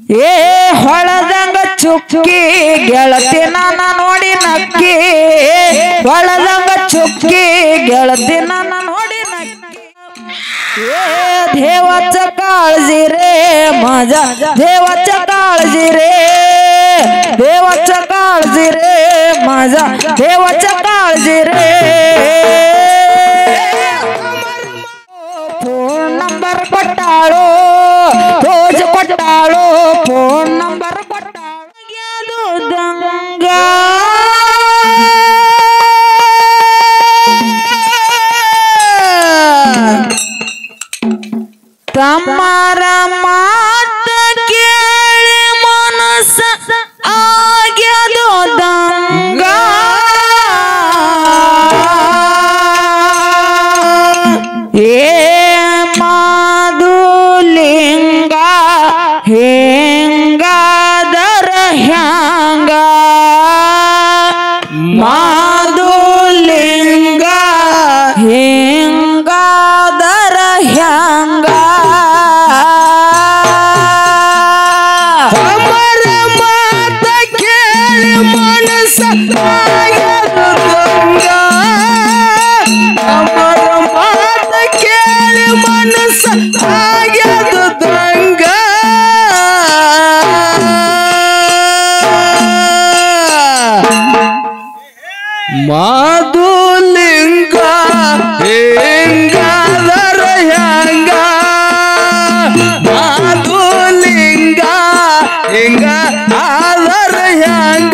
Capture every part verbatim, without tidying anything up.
ಏ ಹೊಳದಂಗ ಚುಕ್ಕಿ ಗೆಳತಿ ನನ್ನ ನೋಡಿ ನಕ್ಕಿ ಹೊಳದಂಗ ಚುಕ್ಕಿ ಗೆಳತಿ ನನ್ನ ನೋಡಿ ನಕ್ಕಿ ಏ ದೇವಚ್ಚ ಕಾಳಜಿ ರೇ ಮಜಾ ದೇವಚ್ಚ ಕಾಳಜಿ ರೇ ದೇವಚ್ಚ ಕಾಳಜಿ ರೇ ಮಜಾ ದೇವಚ್ಚ ಕಾಳಜಿ ರೇ ಫೋನ್ ನಂಬರ್ ಕೊಟ್ಟಾಳು ತೋಜ್ ಕೊಟ್ಟಾಳು ಫೋನ್ ನಂಬರ್ ಕೊಟ್ಟಾಳು ದಂಗ ತಮ್ಮರ ಮಾತ ಕೇಳಿ ಮನಸ್ಸ ಆಗ್ಯದು ದಂಗ ಏ ಮಾದುಲಿಂಗ ಹೆಂಗಾದರ ಹ್ಯಾಂಗ ಮಾದುಲಿಂಗ ಹೆಂಗಾದರ ಹ್ಯಾಂಗ ಅಮರ ಮಾತ ಕೇಳಿ ಮನಸ್ಸ ಆಗ್ಯದು ದಂಗ ಅಮರ ಮಾತ ಕೇಳಿ ಮನಸ್ಸ ಆಗ್ಯದು ದಂಗ ಮಾದುಲಿಂಗ ಹೆಂಗಾದರ ಹ್ಯಾಂಗ ಮಾದುಲಿಂಗ ಹೆಂಗ ಆದರ ಹ್ಯಾಂಗ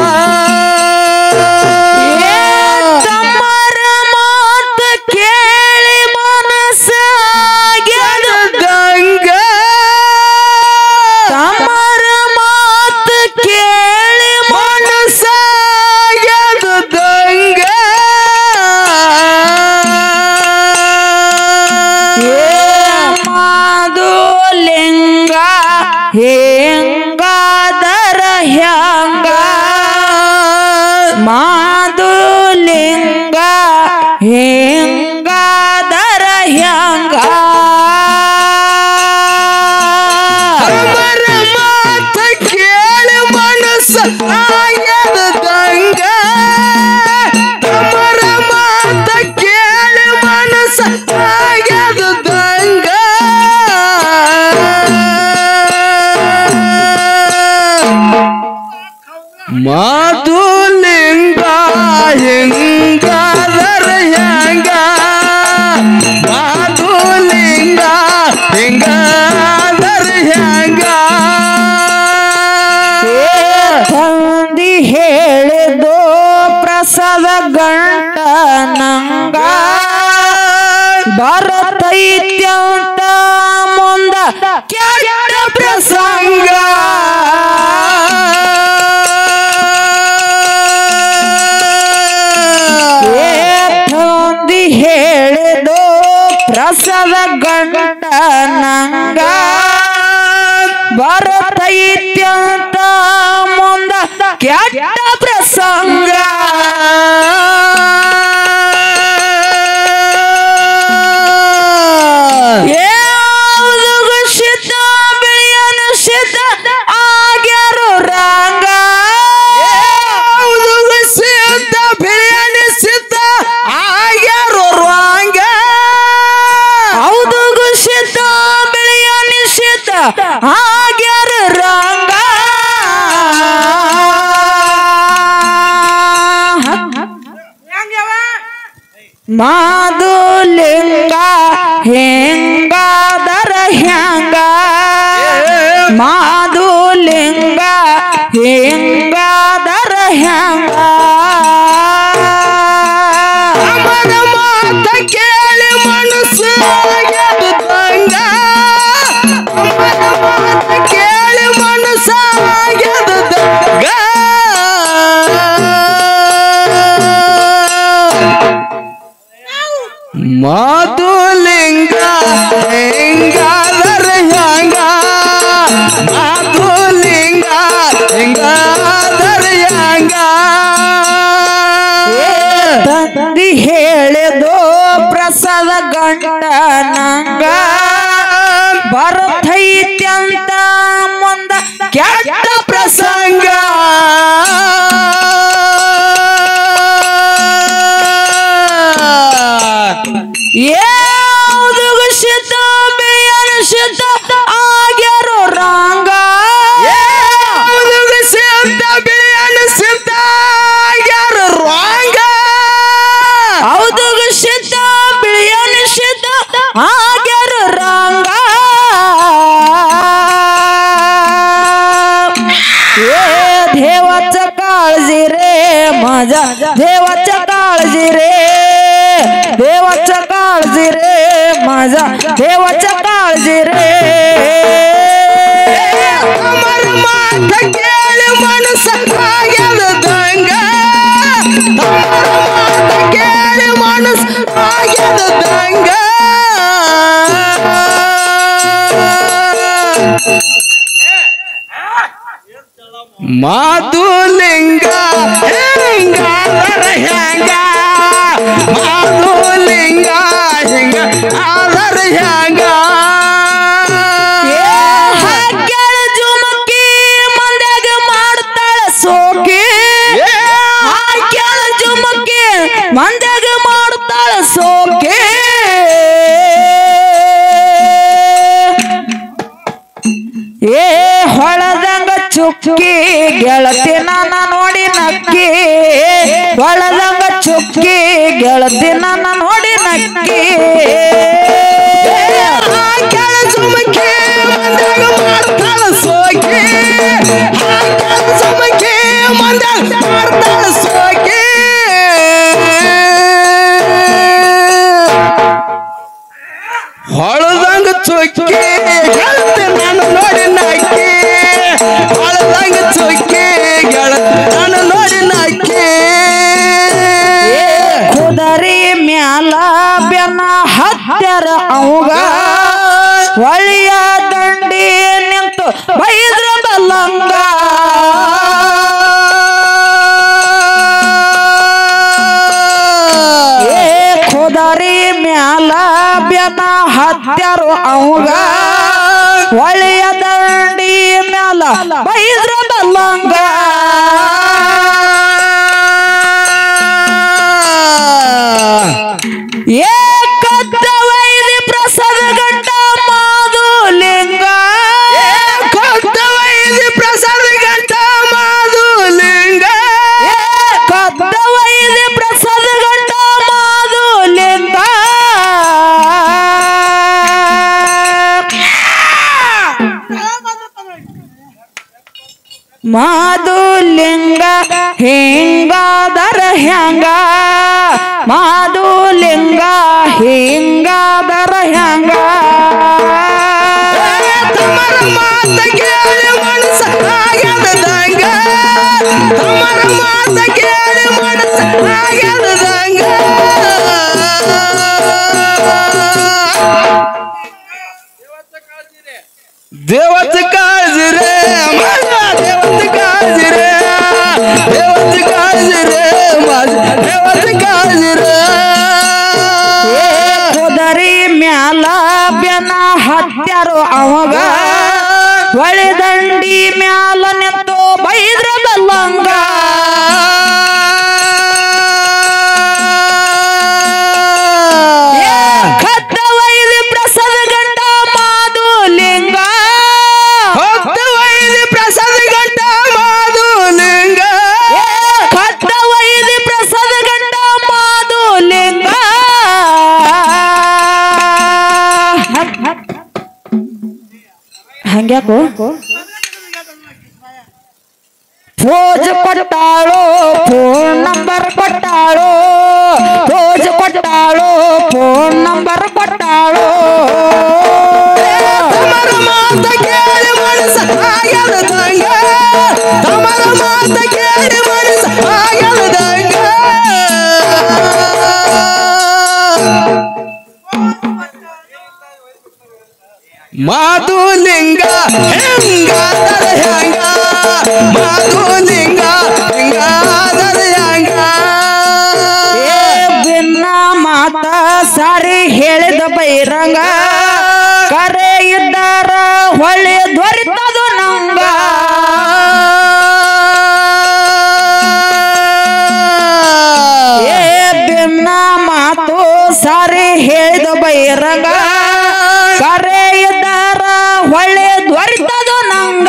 ತಮ್ಮರ ಮಾತ ಕೇಳಿ ಮನಸ್ಸ ಆಗ್ಯದು ದಂಗ ತಮ್ಮರ ಮಾತ ಕೇಳಿ ಮನಸ್ಸ ಆಗ್ಯದು ದಂಗ ಏ ಮಾದುಲಿಂಗ ಹೆಂಗಾದರ ಹ್ಯಾಂಗ ಮಾದುಲಿಂಗ ಹೆಂಗಾದರ ಹ್ಯಾಂಗ ಅಮರ ಮಾತ ಕೇಳಿ ಮನಸ್ಸ ಆಗ್ಯದು ದಂಗ ಅಮರ ಮಾತ ಕೇಳಿ ಮನಸ್ಸ ಆಗ್ಯದು ದಂಗ ಮಾದುಲಿಂಗ ಹೆಂಗಾದರ ಹ್ಯಾಂಗ ಮಾದುಲಿಂಗ ಹೆಂಗಾದರ ಹ್ಯಾಂಗ ತಂದಿ ಹೇಳಿದೋ ಪ್ರಸಾದ ಗಂಟ ನಂಗ ಬರತೈತ್ಯಂತ ಮುಂದ ಕೆಟ್ಟ ಪ್ರಸಂಗ ಏ ತಂದಿ ಹೇಳಿದೋ ಪ್ರಸಾದ ಗಂಟ ನಂಗ ಬರತೈತ್ಯಂತ ಮುಂದ ಕೆಟ್ಟ ಪ್ರಸಂಗ ಯಾವುದು ಸಿದ್ಧ ಬೆಳೆಯನು ಸಿದ್ಧ ಆಗ್ಯಾರು ರಂಗ ಯಾವುದು ಸಿದ್ಧ ಬಿರಿಯಾನಿ ಸಿದ್ಧ ಆಗ್ಯಾರು ರಂಗ ಹೌದು ಸಿದ್ಧ ಬೆಳೆಯನು ಸಿದ್ಧ ಆಗ್ಯಾರು ರಂಗ ಮಾದುಲಿಂಗ ಹೆಂಗಾದರ ಹ್ಯಾಂಗ ಮಾದುಲಿಂಗ ಹೆಂಗಾದರ ಹ್ಯಾಂಗ ಅಮರ ಮಾತ ಕೇಳಿ ಮನಸ್ಸು ಆಗ್ಯದು ದಂಗ ಅಮರ ಮಾತ ಕೇಳಿ ಮನಸ್ಸು ಆಗ್ಯದು ದಂಗ ಮಾದುಲಿಂಗ ಹೆಂಗಾದರ ಹ್ಯಾಂಗ ಮಾದುಲಿಂಗ ಹೆಂಗಾದರ ಹ್ಯಾಂಗ ತಂದಿ ಹೇಳಿದೋ ಪ್ರಸಾದ ಗಂಟ ನಂಗ ಬರತೈತ್ಯಂತ ಮುಂದ माझ्या देवाच्या काळजी रे देवाच्या काळजी रे माझ्या देवाच्या काळजी रे अमर मात केळी माणूस ಆಗ್ಯದ ದಂಗ अमर मात केळी माणूस ಆಗ್ಯದ ದಂಗ ಮಾಧುಲಿಂಗ ಹಿಂಗಾದರ ಹ್ಯಾಂಗ ಮಾಧುಲಿಂಗ ಹಿಂಗ ಆದರ ಹ್ಯಾಂಗ ಹಾಕ್ಯಾಳ ಜುಮಕಿ ಮಂದ್ಯಾಗ ಮಾಡ್ತಾಳ ಸೋಕಿ ಹಾಕ್ಯಾಳ ಜುಮಕಿ ಮಂದ್ಯಾಗ ಮಾಡ್ತಾಳ ಸೋಕಿ ಏ ಹೊಳದಂಗ ಚುಕ್ಕಿ ಗೆಳತಿ ನನ್ನ ನೋಡಿ ನಕ್ಕಿ ಹೊಳದಂಗ ಚುಕ್ಕಿ ಗೆಳತಿ ನನ್ನ ನೋಡಿ ನಕ್ಕಿ ಹಾಕ್ಯಾಳ ಜುಮಕಿ ಮಂದ್ಯಾಗ ಮಾಡ್ತಾಳ ಸೋಕಿ ಹಾಕ್ಯಾಳ ಜುಮಕಿ ಮಂದ್ಯಾಗ ಮಾಡ್ತಾಳ ಸೋಕಿ ಹೊಳದಂಗ ಚುಕ್ಕಿ ಗೆಳತಿ ನನ್ನ ನೋಡಿ ನಕ್ಕಿ ಹೊಳದಂಗ ಚುಕ್ಕಿ ಗೆಳತಿ ನನ್ನ ನೋಡಿ ನಕ್ಕಿ ಕುದರಿ ಮ್ಯಾಲ ಬೆನ್ನ ಹತ್ತರ ಅವಾಗ ಒಳಿಯ ದಂಡಿ ನಿಂತು ಬೈದ್ರ ಬಲ್ಲಂಗ ಏ ಕುದರಿ ಮ್ಯಾಲ ಬೆನ್ನ ಹತ್ತರ ಅವಾಗ ಒಳಿಯ ದಂಡಿ ಮ್ಯಾಲ ಬೈದ್ರ ಬಲ್ಲಂಗ ಏಕದ್ದವೈದಿ ಪ್ರಸಾದ ಗಂಟ ಮಾಧುಲಿಂಗ ಕೊದ್ದವೈದಿ ಪ್ರಸಾದ ಗಂಟ ಮಾಧುಲಿಂಗ ಏಕದ್ದವೈದಿ ಪ್ರಸಾದ ಗಂಟ ಮಾಧುಲಿಂಗ ಮಾಧುಲಿಂಗ ಹಿಂಗಾದರ ಹ್ಯಾಂಗ ಮಾಧುಲಿಂಗ ಹಿಂಗಾದರ ಹ್ಯಾಂಗ ತಮರ ಮಾತ ಕೇಳಿ ಮನಸ ಆಗ್ಯದ ದಂಗ ತಮರ ಮಾತ ಕೇಳಿ ಮನಸ ಆಗ್ಯದ ದಂಗ ದೇವತ ಕಾಳಜಿ ರೇ ಮಗ ದೇವತ ಕಾಳಜಿ ರೇ ದೇವತ ಕಾಳಜಿ ರೇ ಮಗ ದೇವತ ಕಾಳಜಿ ರೇ ಕುದರಿ ಮ್ಯಾಲ ಬೆನ ಹತ್ಯಾರು ಅವಾಗ ಒಳಿದಂಡಿ ಮ್ಯಾಲ ನಿಂತು ಬೈದ್ರ ಬಲ್ಲಂಗ ಕದ್ದವೈದಿ ಪ್ರಸಾದ ಗಂಟ ಮಾಧುಲಿಂಗ ಕೊದ್ದವೈದಿ ಪ್ರಸಾದ ಗಂಟ ಮಾಧುಲಿಂಗ ಕದ್ದವೈದಿ ಪ್ರಸಾದ ಗಂಟ ಮಾಧುಲಿಂಗ ಹಂಗ್ಯಾಕೋ ಫೋಜ್ ಕೊಟ್ಟಾಳು ಫೋನ್ ನಂಬರ್ ಕೊಟ್ಟಾಳು ಫೋಜ್ ಕೊಟ್ಟಾಳು ಫೋನ್ ನಂಬರ್ ಕೊಟ್ಟಾಳು ತಮರ ಮಾತ ಕೇಳಿ ಮನಸ ಆಗ್ಯದ ದಂಗ ತಮರ ಮಾತ ಕೇಳಿ ಮನಸ ಆಗ್ಯದ ದಂಗ ಮಾಧುಲಿಂಗ ಹೆಂಗಾದರ ಹ್ಯಾಂಗ ಮಾಧುಲಿಂಗ ಹೆಂಗಾದರ ಹ್ಯಾಂಗ ಏ ಭಿನ್ನ ಮಾತ ಸಾರಿ ಹೇಳಿದ ಬೈರಂಗ ಕರೆ ಇದ್ದಾರ ಹೊಳೆ ದೊರೆತದು ನಂಗ ಏ ಭಿನ್ನ ಮಾತು ಸಾರಿ ಹೇಳಿದ ಬೈರಂಗ ಕರೆ ಇದ್ದಾರ ಹೊಳೆ ದೊರೆತದು ನಂಗ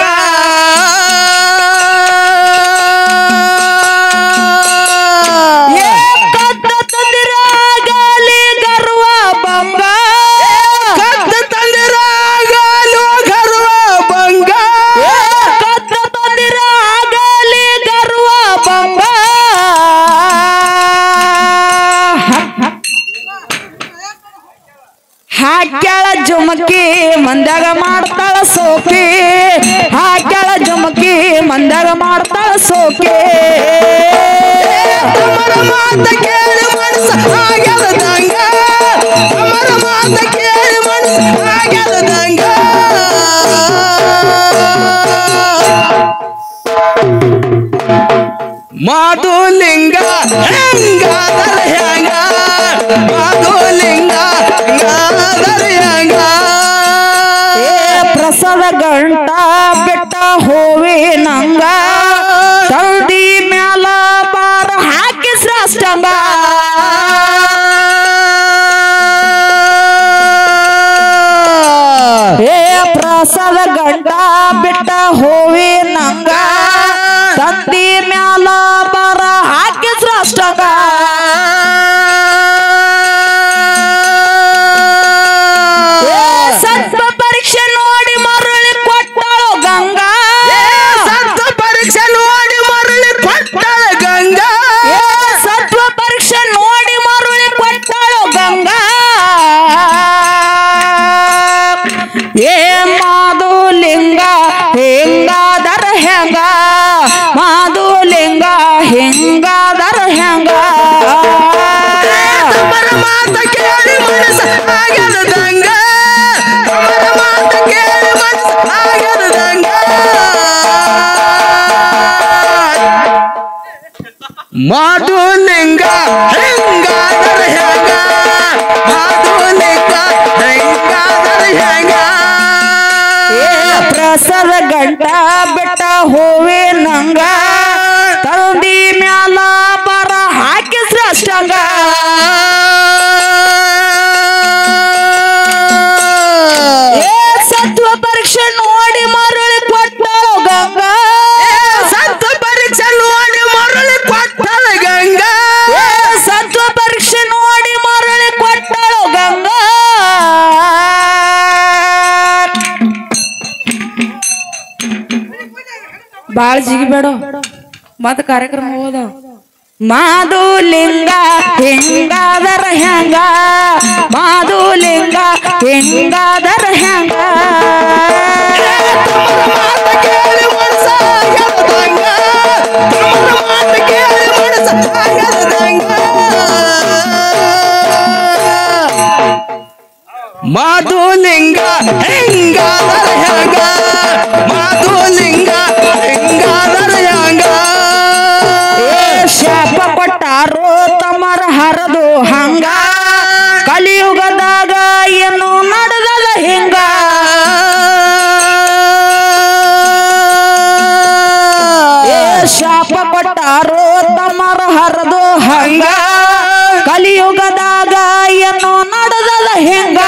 ಏ ಕದ್ದ ತಂದಿರ ಆಗಲಿ ಗರ್ವ ಬಂಗ ಮಂದ್ಯಾಗ ಮಾಡ್ತಾಳ ಸೋಕಿ ಹಾಕ್ಯಾಳ ಜುಮಕಿ ಮಂದ್ಯಾಗ ಮಾಡ್ತಾಳ ಸೋಕಿ ತಮರ ಮಾತ ಕೇಳಿ ಮನಸ ಆಗ್ಯದಂಗ ತಮರ ಮಾತ ಕೇಳಿ ಮನಸ ಆಗ್ಯದಂಗ ಮಾಧುಲಿಂಗ ಹೆಂಗಾದರ ಹೆಂಗ ಮಾಧುಲಿಂಗ ಹೆಂಗಾದರ ಹೆಂಗ ಪ್ರಸಾದ ಗಂಟ ಬೆಟ್ಟ ಹೋವಿ ನಂಗ ತಲ್ದಿ ಮ್ಯಾಲ ಬಾರ ಹಾಕಿ ಶ್ರಾಷ್ಟಂಗ ಏ ಪ್ರಸಾದ ಗಂಟ ಬೆಟ್ಟ ಹೋವಿ ನಂಗ ತಂದಿ ಮ್ಯಾಲ ಬಾರ ಹಾಕಿ ಶ್ರಾಷ್ಟಂಗ ಸತ್ವ ಪರೀಕ್ಷೆ ನೋಡಿ ಮರಳಿ ಕೊಟ್ಟಳು ಗಂಗಾ ಸತ್ವ ಪರೀಕ್ಷೆ ನೋಡಿ ಮರಳಿ ಕೊಟ್ಟಳ ಗಂಗಾ ಸತ್ವ ಪರೀಕ್ಷೆ ನೋಡಿ ಮರಳಿ ಕೊಟ್ಟಳು ಗಂಗಾ ಏ ಮಾಧುಲಿಂಗ ಹೆಂಗಾದರ ಹೆಂಗ ಮಾಧುಲಿಂಗ ಹೆಂಗಾದರ ಹೆಂಗ ತಮರ ಮಾತ ಕೇಳಿ ಮನಸ ಆಗ್ಯದಂಗ ತಮರ ಮಾತ ಕೇಳಿ ಮನಸ ಆಗ್ಯದಂಗ ಮಾಧುಲಿಂಗ ಹೆಂಗಾದರ ಹೆಂಗ ಮಾಧುಲಿಂಗ ಹೆಂಗಾದರ ಹೆಂಗ ಪ್ರಸಾದ ಗಂಟ ಬೆಟ್ಟ ಹೋವಿ ನಂಗ ತಂದಿ ಮ್ಯಾಲ ಬರ ಹಾಕಿ ಶ್ರಾಷ್ಟಂಗ ಸತ್ವ ಪರೀಕ್ಷೆ ನೋಡಿ ಮರಳಿ ಕೊಟ್ಟಳು ಗಂಗಾ ಸತ್ವ ಪರೀಕ್ಷೆ ನೋಡಿ ಮರಳಿ ಕೊಟ್ಟಳ ಗಂಗಾ ಸತ್ವ ಪರೀಕ್ಷೆ ನೋಡಿ ಮರಳಿ ಕೊಟ್ಟಳು ಗಂಗಾ ಬಾಳ ಜಿಗಿಬೇಡ ಮತ್ತ ಕಾರ್ಯಕ್ರಮ ಹೋದ ಮಾಧುಲಿಂಗ ಹೆಂಗಾದರ ಹೆಂಗ ಮಾಧುಲಿಂಗ ಹೆಂಗಾದರ ಹೆಂಗ ತಮರ ಮಾತ ಕೇಳಿ ಮನಸ ಆಗ್ಯದಂಗ ತಮರ ಮಾತ ಕೇಳಿ ಮನಸ ಆಗ್ಯದಂಗ ಮಾಧುಲಿಂಗ ಹೆಂಗಾದರ ಹೆಂಗ ಮಾಧುಲಿಂಗ ಹೆಂಗಾದರ ಹೆಂಗ ಶಾಪ ಕೊಟ್ಟಾರೋ ತಮರ ಹರದು ಹಂಗ ಕಲಿಯುಗದಾಗ ಏನು ನಡೆದದ ಹಿಂಗ ಶಾಪ ಕೊಟ್ಟಾರೋ ತಮರ ಹರದು ಹಂಗ ಕಲಿಯುಗದಾಗ ಏನು ನಡೆದದ ಹಿಂಗ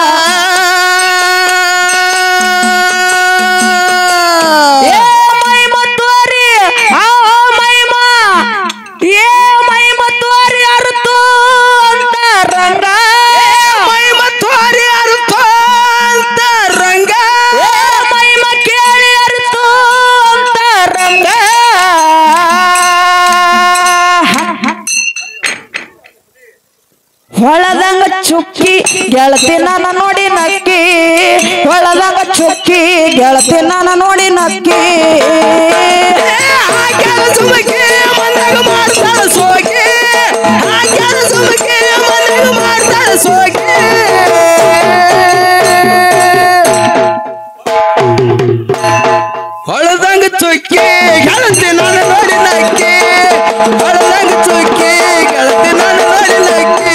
ಏ ಮೈಮ ತೋರಿ ಆ ಮೈಮ ಏ ಮೈಮ ತೋರಿ ಅರ್ತು ಅಂತ ರಂಗ ಮೈಮ ತೋರಿ ಅರ್ಥ ಅಂತ ರಂಗ ಮೈಮ ಕೇಳಿ ಅರ್ತು ಅಂತ ರಂಗ ಹೊಳದಂಗ ಚುಕ್ಕಿ ಗೆಳತಿ ನನ್ನ ನೋಡಿ ನಕ್ಕಿ ಹೊಳದಂಗ ಚುಕ್ಕಿ ಗೆಳತಿ ನನ್ನ ನೋಡಿ ನಕ್ಕಿ ಹಾಕ್ಯಾರ ಸುಮಕ್ಕೆ ಮನೆಗ ಮಾಡ್ತಾಳ ಸೋಗೆ ಹಾಕ್ಯಾರ ಸುಮಕ್ಕೆ ಮನೆಗ ಮಾಡ್ತಾಳ ಸೋಗೆ ಹೊಳದಂಗ ಚುಕ್ಕಿ ಗೆಳತಿ ನನ್ನ ನೋಡಿ ನಕ್ಕಿ ಹೊಳದಂಗ ಚುಕ್ಕಿ ಗೆಳತಿ ನನ್ನ ನೋಡಿ ನಕ್ಕಿ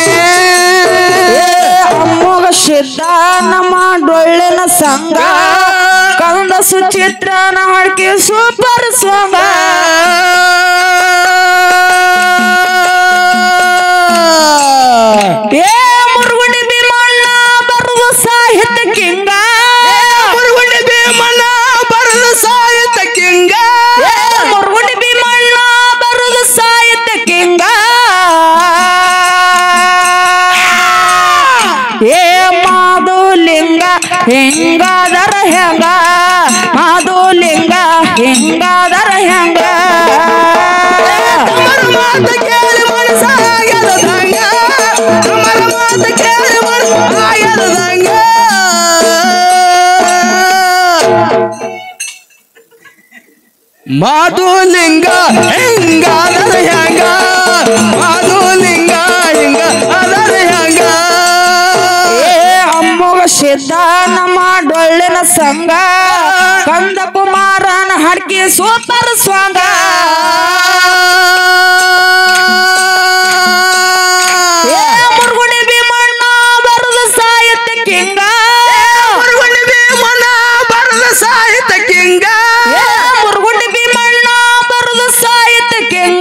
ಅಮ್ಮಗ ಸಿದ್ಧ ನಮ್ಮ ಡೊಳ್ಳಿನ ಸಂಗ ಕಂದ ಸುಚಿತ್ರನ ಹಾಡ್ಕಿ ಸೂಪರ್ ಸಾಂಗ ಏ ಮುರುಗುಂಡಿ ಭೀಮಣ್ಣ ಬರುದು ಸಾಹಿತ್ಯ ಕಿಂಗ ಮುರುಗುಂಡಿ ಭೀಮಣ್ಣ ಬರದು ಸಾಹಿತ್ಯ ಕಿಂಗ ಮುರುಗುಂಡಿ ಭೀಮಣ್ಣ ಬರುದು ಸಾಹಿತ್ಯ ಕಿಂಗ ಏ ಮಾಧುಲಿಂಗ ಹೆಂಗಾದರ ಹೆಂಗ ಮಾಧುಲಿಂಗ ಹೆಂಗಾದರ ಹೆಂಗ ತಮರ ಮಾತ ಕೇಳಿ ಮನಸ ಆಗ್ಯದಂಗ ತಮರ ಮಾತ ಕೇಳಿ ಮನಸ ಆಗ್ಯದಂಗ ಮಾಧುಲಿಂಗ ಹೆಂಗ ಅದರ ಹೆಂಗ ಮಾಧುಲಿಂಗ ಹಿಂಗ ಅದರ ಹೆಂಗ ಏ ಅಮ್ಮಗ ಸಿದ್ಧ ನಮ್ಮ ಡೊಳ್ಳಿನ ಸಂಘ ಕಂದ ಕುಮಾರನ ಹಡ್ಕಿ ಸೂಪರ್ ಸ್ವಾಂಗ ಏ ಮುರುಗುಡಿ ಭೀಮಣ್ಣ ಬರದ ಸಾಹಿತ್ಯ ಕಿಂಗ ಮುರುಗುಡಿ ಭೀಮಣ್ಣ ಬರದ ಸಾಹಿತ್ಯ ಕಿಂಗ ಏ ಮುರುಗುಡಿ ಭೀಮಣ್ಣ ಬರದ ಸಾಹಿತ್ಯ ಕಿಂಗ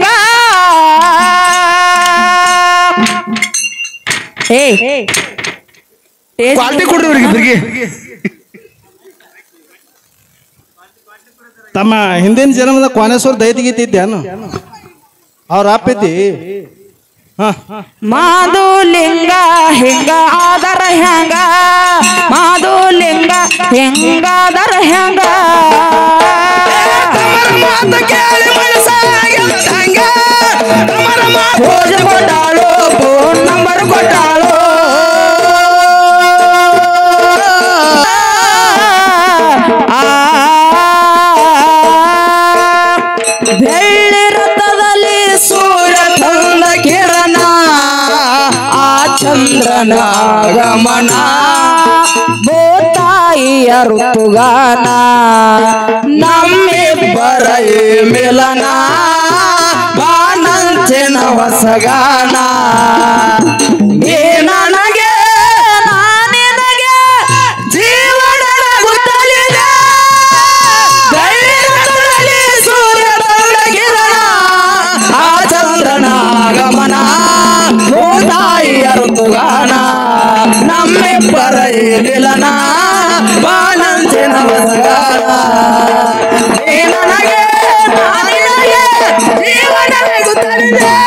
ಏ ಕ್ವಾಲಿಟಿ ಕೊಡ್ರಿ ಇವ್ರಿಗೆ ಇಬ್ಬರಿಗೆ ತಮ್ಮ ಹಿಂದಿನ ಜನ್ಮದ ಕೋನೇಶ್ವರ ದೈತಿಗಿದ್ದೇನು ಅವ್ರ ಅಪ್ಪೈತಿ ಹ ಮಾಧುಲಿಂಗ ಹಿಂಗ ಆದರ ಹೆಂಗ ಮಾಧುಲಿಂಗ ಹೆಂಗಾದರ ಹೆಂಗ ತಮರ ಮಾತ ಕೇಳಿ ಮನಸಾಗ್ಯದ ಹಂಗ ತಮರ ಮಾತ ಪೂಜೆ ಕೊಟ್ಟಾಳು ಫೋನ್ ನಂಬರ್ ಕೊಟ್ಟಾಳು ಆ ಬೆಳ್ಳಿ ರಥದಲ್ಲಿ ಸೂರ್ಯ ತಂದ ಕಿರಣ ಆ ಚಂದ್ರನ ಆಗಮನ ಭೂತಾಯಿಯ ಋತುಗಾನ ನಮ್ಮಿಬ್ಬರ ಈ ಮಿಲನ ಬಾನಂಚಿನ ಹೊಸಗಾನ ನೀ ನನಗೆ ನಾನಿನಗೆ ಜೀವನದ ಗುತ್ತಲಿದೆ ಬೆಳ್ಳಿ ಸೂರ್ಯ ತಂದ ಕಿರಣ ಆ ಚಂದ್ರನ ಆಗಮನ ಭೂತಾಯಿಯ ಋತುಗಾನ ನಮ್ಮಿಬ್ಬರ ಈ ಮಿಲನ ಬಾನಂಚಿನ ಹೊಸಗಾನ ನೀ ನನಗೆ ನಾನಿನಗೆ ಜೀವನದ ಗುತ್ತಲಿದೆ